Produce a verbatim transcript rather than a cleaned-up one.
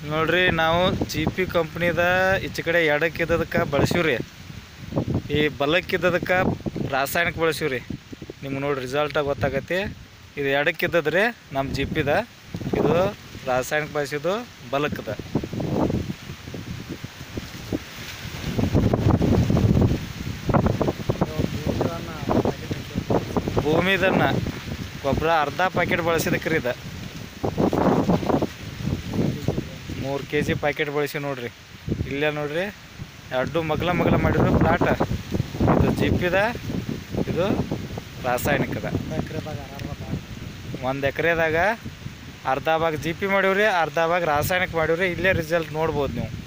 ನೋಡ್ರಿ ನಾವು G P ಕಂಪ್ನಿದ ಈಚೆ ಕಡೆ ಎಡಕ್ಕಿದ್ದದಕ್ಕೆ ಬಳಸಿವ್ರಿ, ಈ ಬಲಕ್ಕಿದ್ದದಕ್ಕೆ ರಾಸಾಯನಿಕ ಬಳಸಿವ್ರಿ. ನಿಮ್ಗೆ ನೋಡಿ ರಿಸಲ್ಟಾಗಿ ಗೊತ್ತಾಗತ್ತೆ. ಇದು ಎಡಕ್ಕಿದ್ದದ್ರಿ ನಮ್ಮ ಜಿ ಪಿದ, ಇದು ರಾಸಾಯನಿಕ ಬಳಸಿದ್ದು ಬಲಕ್ಕದ. ಭೂಮಿದನ್ನ ಗೊಬ್ಬರ ಅರ್ಧ ಪ್ಯಾಕೆಟ್ ಬಳಸಿದಕ್ರಿ. ಇದು ಮೂರು ಕೆ ಜಿ ಪ್ಯಾಕೆಟ್ ಬಳಸಿ ನೋಡ್ರಿ. ಇಲ್ಲೇ ನೋಡ್ರಿ ಎರಡು ಮಗ್ಲ ಮಗ್ಲ ಮಾಡಿದ್ರು ಪ್ಲಾಟ. ಇದು ಜಿ ಪಿದ, ಇದು ರಾಸಾಯನಿಕದ. ಒಂದು ಎಕರೆದಾಗ ಅರ್ಧ ಭಾಗ ಜಿ ಪಿ ಮಾಡೀವ್ರಿ, ಅರ್ಧ ಭಾಗ ರಾಸಾಯನಿಕ ಮಾಡೀವ್ರಿ. ಇಲ್ಲೇ ರಿಸಲ್ಟ್ ನೋಡ್ಬೋದು ನೀವು.